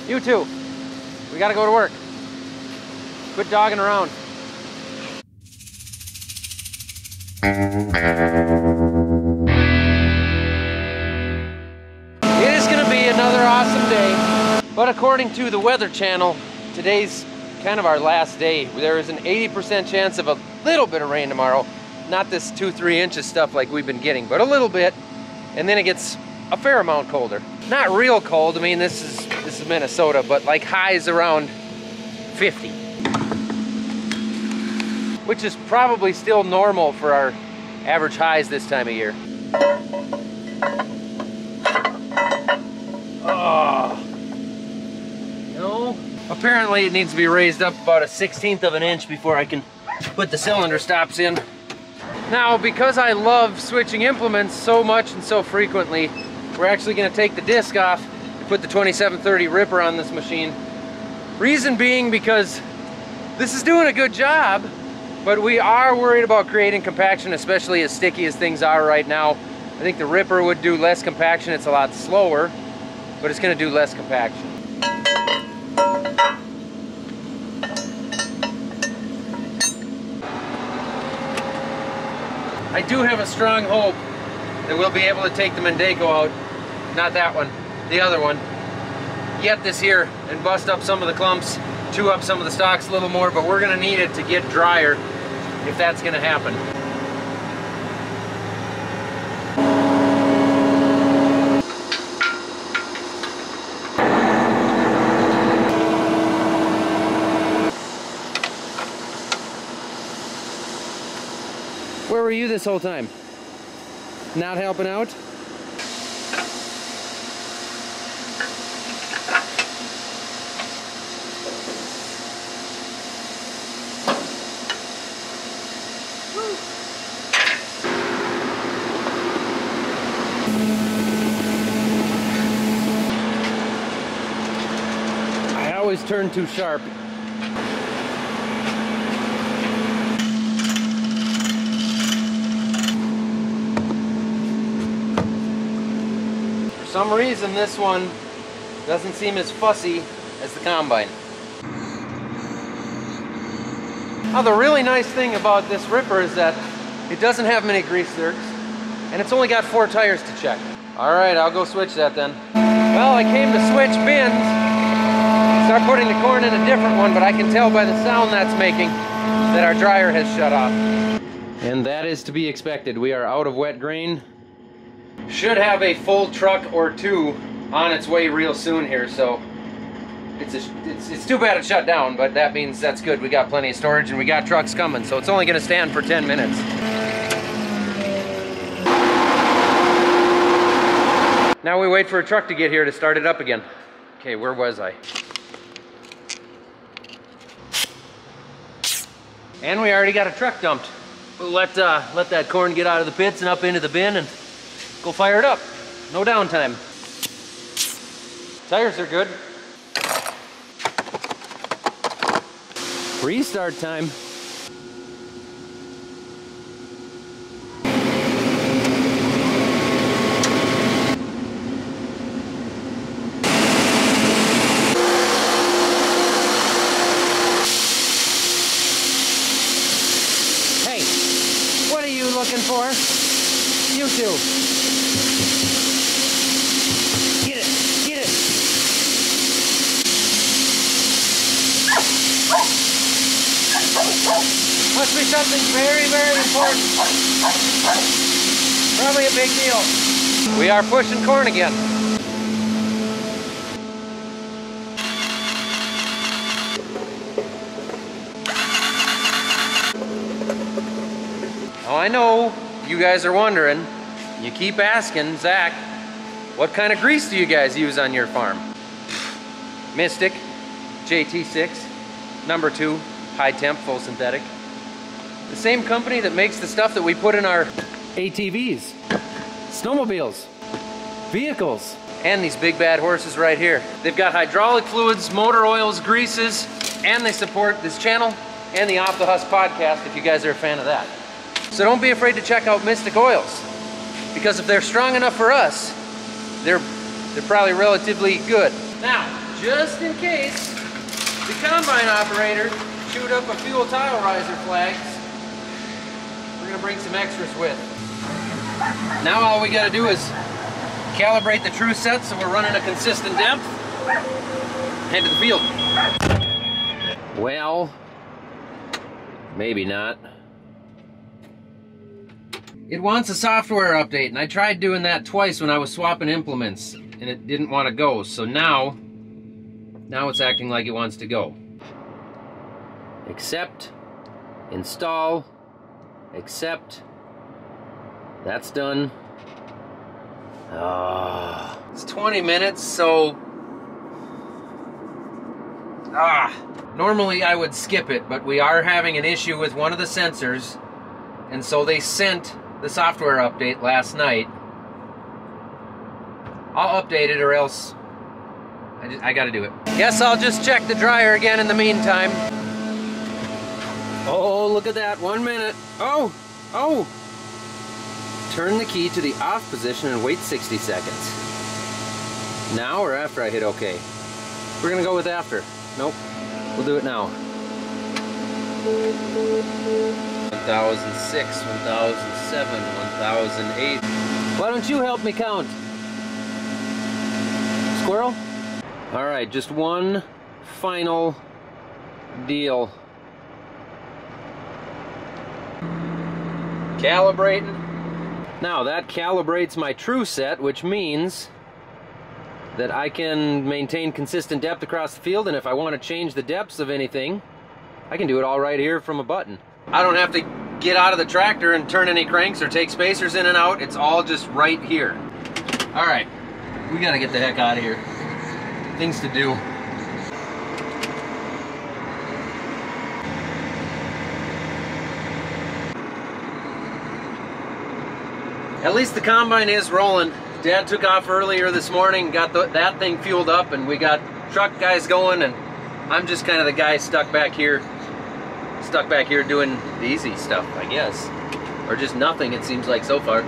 You too. We gotta go to work. Quit dogging around. It is gonna be another awesome day, but according to the Weather Channel, today's kind of our last day. There is an 80% chance of a little bit of rain tomorrow. Not this 2-3 inches stuff like we've been getting, but a little bit. And then it gets a fair amount colder. Not real cold. I mean, this is Minnesota, but like highs around 50. Which is probably still normal for our average highs this time of year. Oh. No. Apparently it needs to be raised up about a 1/16 of an inch before I can put the cylinder stops in. Now, because I love switching implements so much and so frequently, we're actually going to take the disc off and put the 2730 Ripper on this machine. Reason being because this is doing a good job, but we are worried about creating compaction, especially as sticky as things are right now. I think the Ripper would do less compaction. It's a lot slower, but it's going to do less compaction. I do have a strong hope that we'll be able to take the Mendeko out, not that one, the other one, yet this year, and bust up some of the clumps, chew up some of the stalks a little more, but we're gonna need it to get drier if that's gonna happen. Where were you this whole time? Not helping out? I always turn too sharp. For some reason this one doesn't seem as fussy as the combine. Now the really nice thing about this Ripper is that it doesn't have many grease zerks and it's only got 4 tires to check. Alright, I'll go switch that then. Well, I came to switch bins, start putting the corn in a different one, but I can tell by the sound that's making that our dryer has shut off. And that is to be expected. We are out of wet grain. Should have a full truck or two on its way real soon here, so it's too bad it shut down, but that means that's good. We got plenty of storage and we got trucks coming, so it's only going to stand for 10 minutes. Now we wait for a truck to get here to start it up again. Okay, where was I? And we already got a truck dumped. We'll let that corn get out of the pits and up into the bin and go fire it up. No downtime. Tires are good. Restart time. Hey, what are you looking for? You two. Get it, get it. Must be something very, very important. Probably a big deal. We are pushing corn again. Now I know you guys are wondering, you keep asking, Zach, what kind of grease do you guys use on your farm? Mystic, JT6, number 2, high temp, full synthetic. The same company that makes the stuff that we put in our ATVs, snowmobiles, vehicles, and these big bad horses right here. They've got hydraulic fluids, motor oils, greases, and they support this channel and the Off the Husk podcast if you guys are a fan of that. So don't be afraid to check out Mystic Oils, because if they're strong enough for us, they're probably relatively good. Now, just in case the combine operator chewed up a fuel tile riser flags, we're gonna bring some extras with. Now all we gotta do is calibrate the true set so we're running a consistent depth. Head to the field. Well, maybe not. It wants a software update, and I tried doing that twice when I was swapping implements, and it didn't want to go. So now it's acting like it wants to go. Accept, install, accept. That's done. It's 20 minutes, so normally I would skip it, but we are having an issue with one of the sensors, and so they sent the software update last night. I'll update it, or else I gotta do it. Guess I'll just check the dryer again in the meantime. Oh, look at that, 1 minute. Oh! Turn the key to the off position and wait 60 seconds. Now or after I hit OK? We're gonna go with after. Nope, we'll do it now. 1006, 1007, 1008. Why don't you help me count? Squirrel? All right, just one final deal. Calibrating. Now that calibrates my true set, which means that I can maintain consistent depth across the field, and if I want to change the depths of anything, I can do it all right here from a button. I don't have to get out of the tractor and turn any cranks or take spacers in and out. It's all just right here. All right, we gotta get the heck out of here. Things to do. At least the combine is rolling. Dad took off earlier this morning, got that thing fueled up, and we got truck guys going, and I'm just kind of the guy stuck back here doing the easy stuff, I guess. Or just nothing, it seems like so far.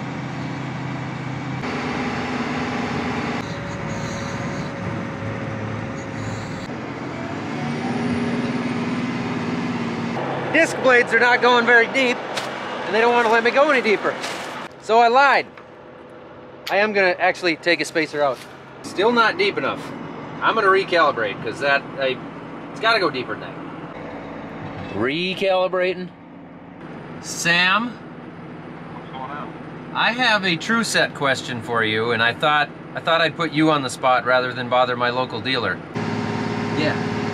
Disc blades are not going very deep, and they don't want to let me go any deeper. So I lied. I am gonna actually take a spacer out. Still not deep enough. I'm gonna recalibrate, because it's gotta go deeper than that. Recalibrating. Sam? What's going on? I have a true set question for you, and I thought I'd put you on the spot rather than bother my local dealer. Yeah.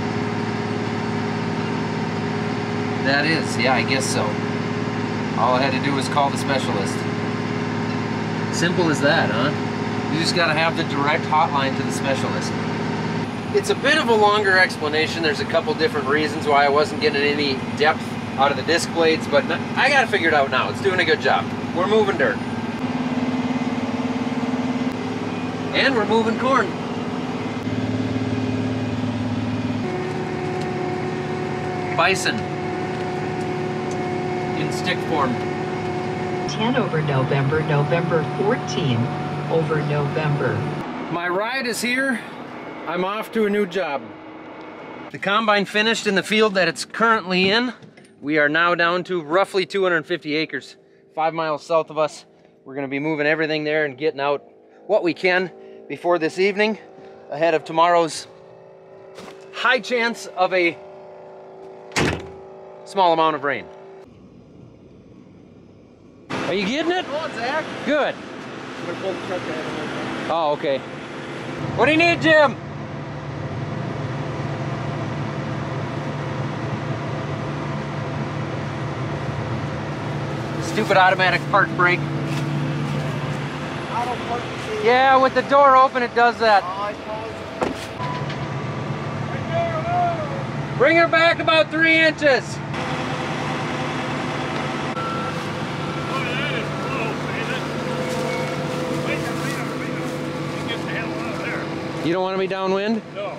That is, yeah, I guess so. All I had to do was call the specialist. Simple as that, huh? You just gotta have the direct hotline to the specialist. It's a bit of a longer explanation. There's a couple different reasons why I wasn't getting any depth out of the disc blades, but I got it figured out now. It's doing a good job. We're moving dirt. And we're moving corn. Bison. In stick form. 10 over November, November 14 over November. My ride is here. I'm off to a new job. The combine finished in the field that it's currently in. We are now down to roughly 250 acres, 5 miles south of us. We're gonna be moving everything there and getting out what we can before this evening, ahead of tomorrow's high chance of a small amount of rain. Are you getting it? Come on, Zach. Good. I'm gonna pull the truck down. Oh, okay. What do you need, Jim? Stupid automatic park brake. Auto park. Yeah, with the door open, it does that. Bring her back about 3 inches. You don't want to be downwind? No.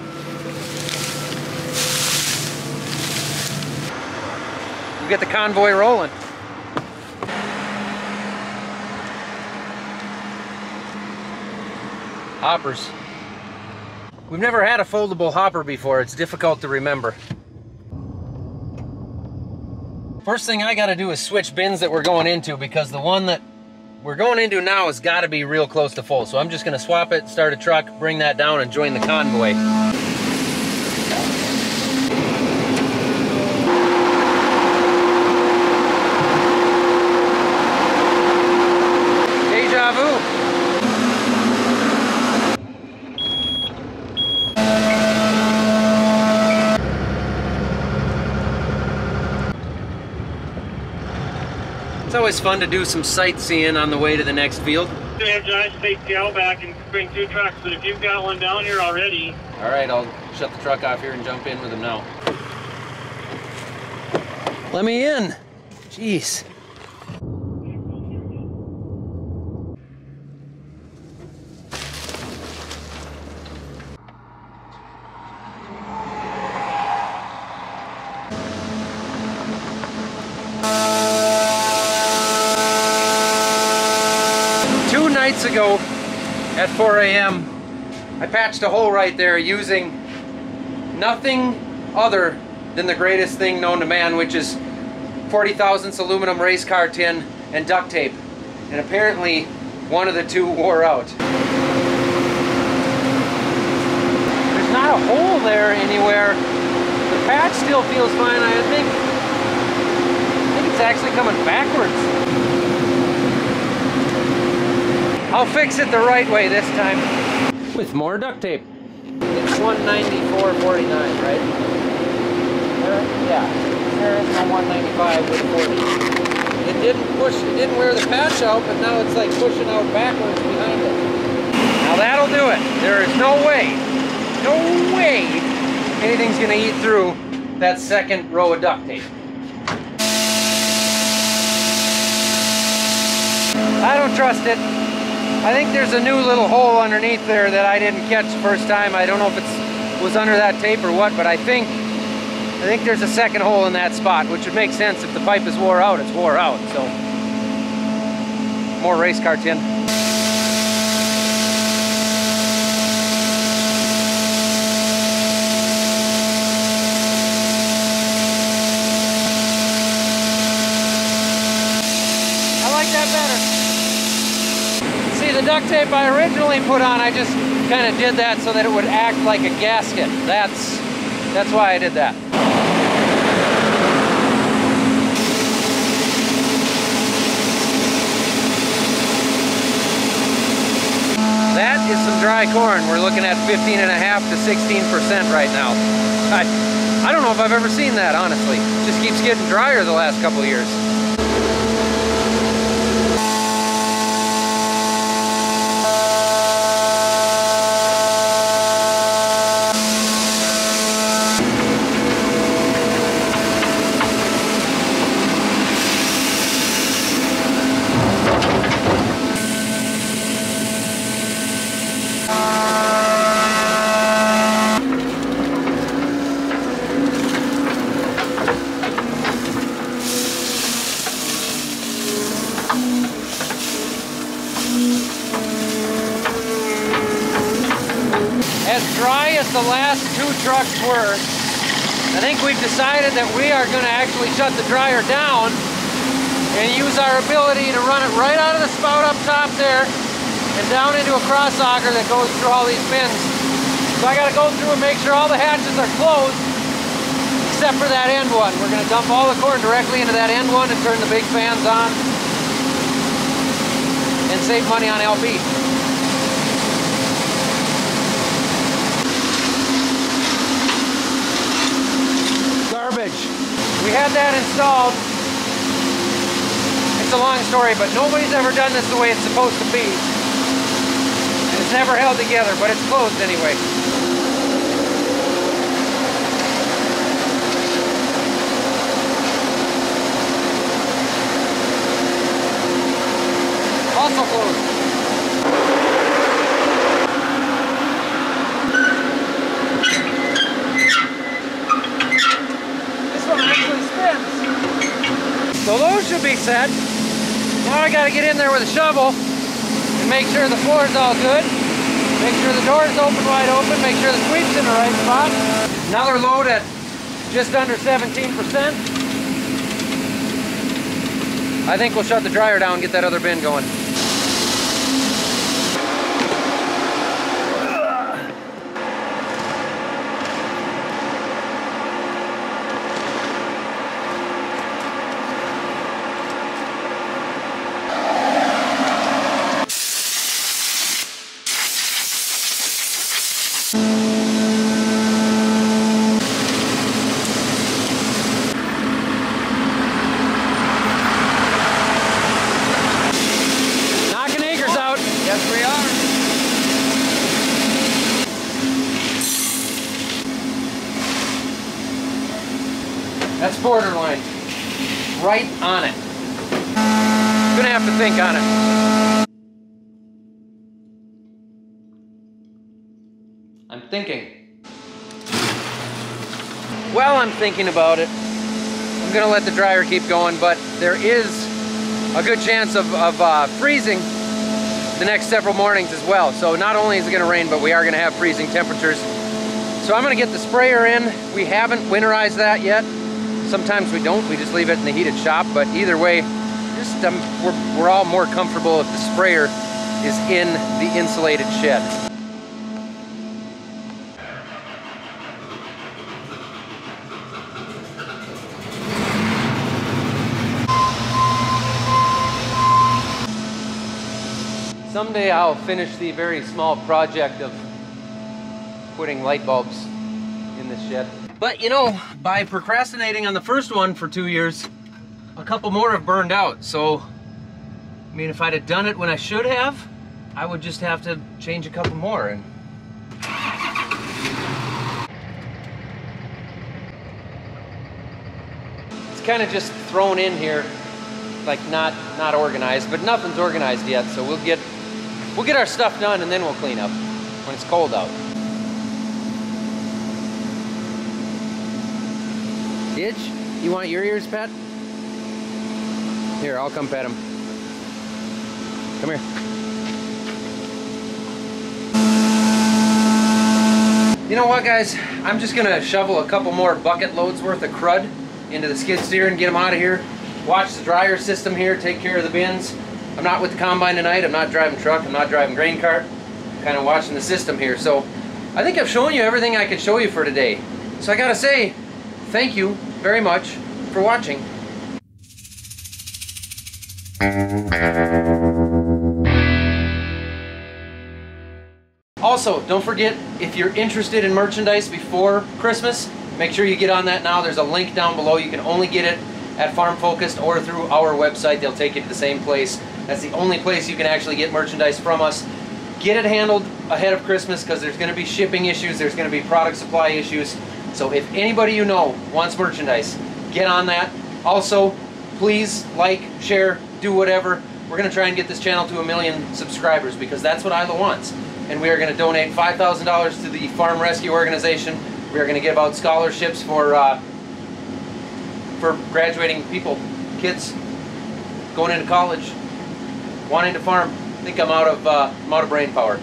We'll get the convoy rolling. Hoppers. We've never had a foldable hopper before. It's difficult to remember. First thing I gotta do is switch bins that we're going into, because the one that we're going into now has gotta be real close to full. So I'm just gonna swap it, start a truck, bring that down, and join the convoy. Deja vu. It's always fun to do some sightseeing on the way to the next field. We have Josh take Cal back and bring 2 trucks, but if you've got one down here already. All right, I'll shut the truck off here and jump in with him now. Let me in. Jeez. Nights ago at 4 a.m. I patched a hole right there using nothing other than the greatest thing known to man, which is 40 thousandths aluminum race car tin and duct tape, and apparently one of the two wore out. There's not a hole there anywhere. The patch still feels fine. I think it's actually coming backwards. I'll fix it the right way this time. With more duct tape. It's 194.49, right? Yeah. There is no 195 with 40. It didn't wear the patch out, but now it's like pushing out backwards behind it. Now that'll do it. There is no way anything's gonna eat through that second row of duct tape. I don't trust it. I think there's a new little hole underneath there that I didn't catch the first time. I don't know if it was under that tape or what, but I think there's a second hole in that spot, which would make sense. If the pipe is wore out, it's wore out. So more race car tin. I like that better. The duct tape I originally put on, I just kind of did that so that it would act like a gasket. That's why I did that. That is some dry corn. We're looking at 15.5 to 16% right now. I don't know if I've ever seen that, honestly. It just keeps getting drier the last couple of years. As dry as the last 2 trucks were, I think we've decided that we are going to actually shut the dryer down and use our ability to run it right out of the spout up top there and down into a cross auger that goes through all these bins. So I got to go through and make sure all the hatches are closed except for that end one. We're going to dump all the corn directly into that end one and turn the big fans on and save money on LP. We had that installed. It's a long story, but nobody's ever done this the way it's supposed to be. And it's never held together, but it's closed anyway. Also closed. So those should be set. Now I got to get in there with a shovel and make sure the floor is all good. Make sure the door is open wide open. Make sure the sweep's in the right spot. Another load at just under 17%. I think we'll shut the dryer down and get that other bin going. Yes, we are. That's borderline. Right on it. Gonna have to think on it. I'm thinking. While I'm thinking about it, I'm gonna let the dryer keep going, but there is a good chance of freezing the next several mornings as well. So not only is it going to rain, but we are going to have freezing temperatures. So I'm going to get the sprayer in. We haven't winterized that yet. Sometimes we don't. We just leave it in the heated shop. But either way, just we're all more comfortable if the sprayer is in the insulated shed. Someday I'll finish the very small project of putting light bulbs in this shed. But you know, by procrastinating on the first one for 2 years, a couple more have burned out. So, I mean, if I'd have done it when I should have, I would just have to change a couple more. And it's kind of just thrown in here, like not organized, but nothing's organized yet. So we'll get our stuff done and then we'll clean up when it's cold out. Ditch, you want your ears pet? Here, I'll come pet him. Come here. You know what, guys? I'm just gonna shovel a couple more bucket loads worth of crud into the skid steer and get them out of here. Watch the dryer system here, take care of the bins. I'm not with the combine tonight, I'm not driving truck, I'm not driving grain cart. I'm kind of watching the system here. So I think I've shown you everything I could show you for today. So I gotta say, thank you very much for watching. Also, don't forget, if you're interested in merchandise before Christmas, make sure you get on that now. There's a link down below. You can only get it at Farm Focused or through our website. They'll take you to the same place. That's the only place you can actually get merchandise from us. Get it handled ahead of Christmas because there's going to be shipping issues, there's going to be product supply issues. So if anybody you know wants merchandise, get on that. Also, please like, share, do whatever. We're going to try and get this channel to 1 million subscribers because that's what Isla wants. And we are going to donate $5,000 to the Farm Rescue Organization. We are going to give out scholarships for graduating people, kids going into college, wanting to farm. I think I'm out of brain power.